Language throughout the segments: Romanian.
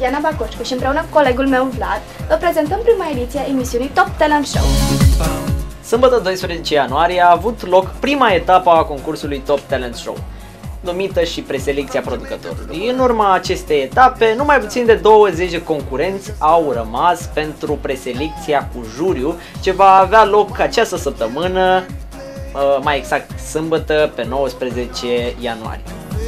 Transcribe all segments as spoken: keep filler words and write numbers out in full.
Diana Bacoșcu și împreună cu colegul meu Vlad vă prezentăm prima ediție a emisiunii Top Talent Show. Sâmbătă doisprezece ianuarie a avut loc prima etapă a concursului Top Talent Show, numită și preselecția producătorului. În urma acestei etape, numai puțin de douăzeci de concurenți au rămas pentru preselecția cu juriu, ce va avea loc această săptămână, mai exact sâmbătă, pe nouăsprezece ianuarie.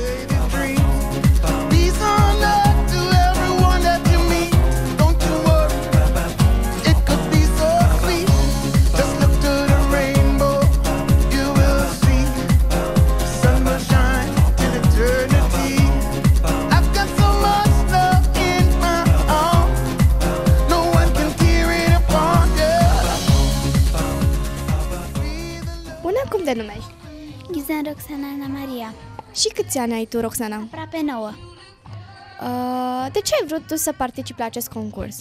Cum te numești? Ghizan Roxana Ana Maria. Și câți ani ai tu, Roxana? Aproape nouă. Uh, de ce ai vrut tu să participi la acest concurs?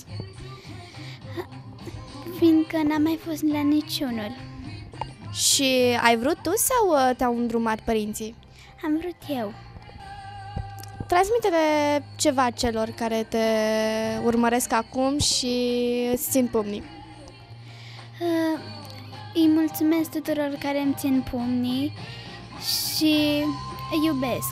Fiindcă n-am mai fost la niciunul. Și ai vrut tu sau uh, te-au îndrumat părinții? Am vrut eu. Transmite-le ceva celor care te urmăresc acum și îți țin pumnii. Uh, Îi mulțumesc tuturor care îmi țin pumnii și îi iubesc.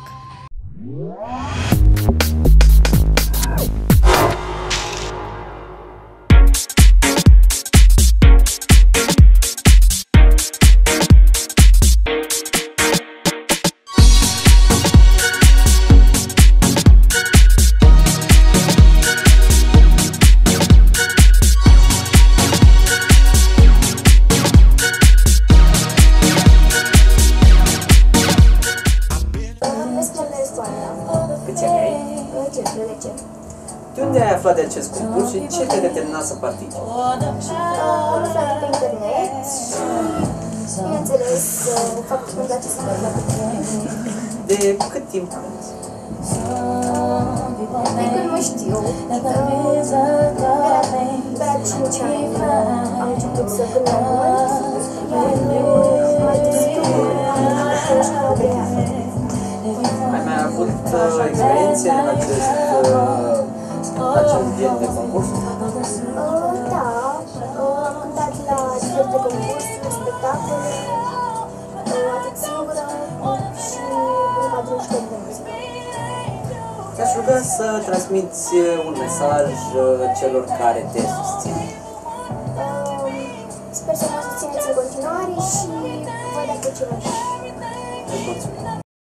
Câți ani ai? cincisprezece. De unde ai aflat de acest concurs și ce te determina să participi? Am aflat pe internet și, bineînțeles, faptul că îmi place să merg la concurs. De cât timp cânti? De când mă știu, de la cinci ani am început să cânt mai mult, iar mai târziu am școala de teatru. Ai mai avut uh, experiențe în acest, uh, acest gen de concurs? Uh, da, uh, am cântat la diferite concursuri, spectacole, uh, atât singură și în cadrul școlii de muzică. Te-aș ruga să transmiți un mesaj uh, celor care te susțin. Uh, sper să mă susțineți în continuare și vă dați ce vă dați. Îți mulțumim!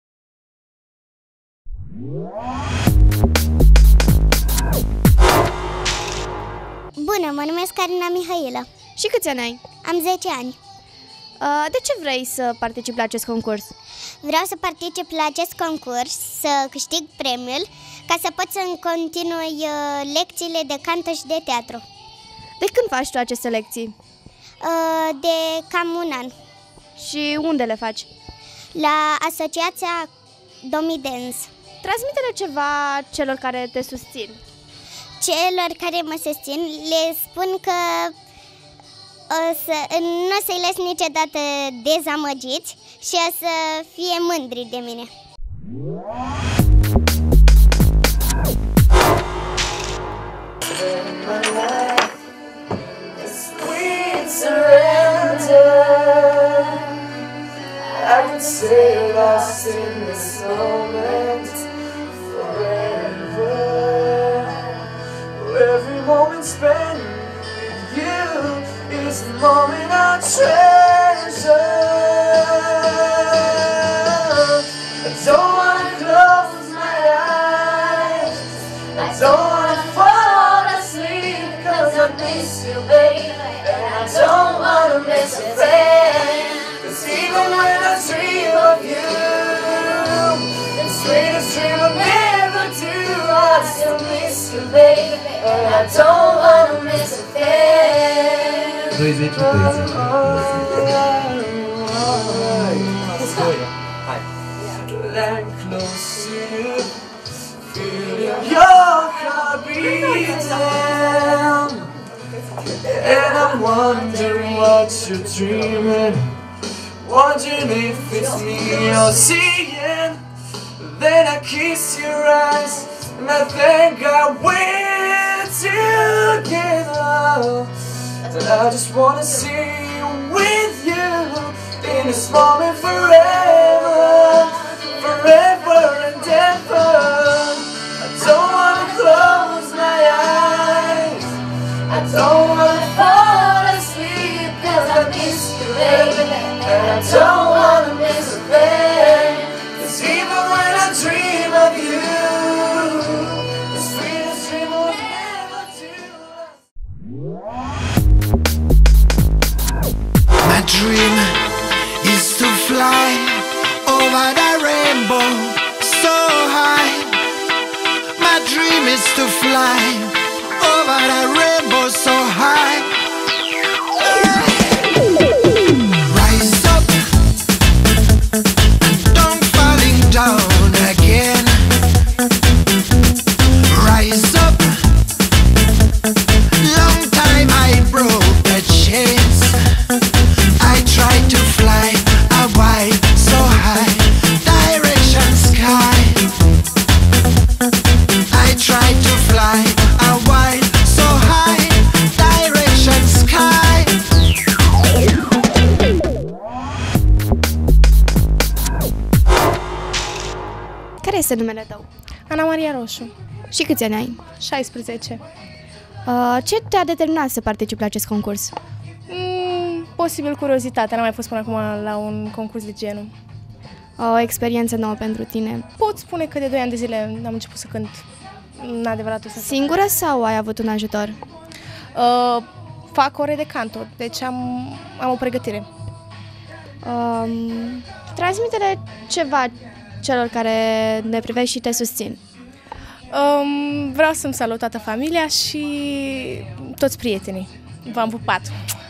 Bună, mă numesc Carina Mihaela. Și câți ani ai? Am zece ani. Uh, de ce vrei să participi la acest concurs? Vreau să particip la acest concurs, să câștig premiul, ca să pot să-mi continui uh, lecțiile de canto și de teatru. De când faci tu aceste lecții? Uh, de cam un an. Și unde le faci? La Asociația Domidens. Transmite-le ceva celor care te susțin. Celor care mă susțin le spun că o să, nu o să-i las niciodată dezamăgiți și o să fie mândri de mine. Every moment spent with you is the moment I treasure. I don't wanna close my eyes, I don't wanna fall asleep, cause I miss you, baby, and I don't wanna miss a thing. Cause even when I dream of you, the sweetest dream I'll never do, I still miss you, baby, and I don't wanna miss a thing. douăzeci, douăzeci. Hai! That close to you, feeling your heart beating, and I'm wondering what you're dreaming, wondering if it's me you're seeing. Then I kiss your eyes, and I think I will. together. And I just wanna see you with you in this moment forever, forever and ever. I don't wanna close my eyes, I don't wanna fall asleep, cause I miss you, baby. And I don't wanna miss a thing, cause even when I dream of you, the sweetest dream will ever do. My dream is to fly over the rainbow so high. My dream is to fly over the rainbow so high. Rise up, don't falling down again. Rise up, long time I broke the chains. I tried to fly a wide so high, direction sky. I tried to fly a wide so high, direction sky. Care este numele tău? Ana Maria Roșu, Și câți ani ai? șaisprezece. Uh, ce te-a determinat să participi la acest concurs? Mm, posibil curiozitate, n-am mai fost până acum la un concurs de genul. O experiență nouă pentru tine. Pot spune că de doi ani de zile am început să cânt în adevăratul sens. Singură sau ai avut un ajutor? Uh, fac ore de canto, deci am, am o pregătire. Um, transmite-le ceva celor care ne privesc și te susțin. Um, vreau să-mi salut toată familia și toți prietenii. V-am pupat!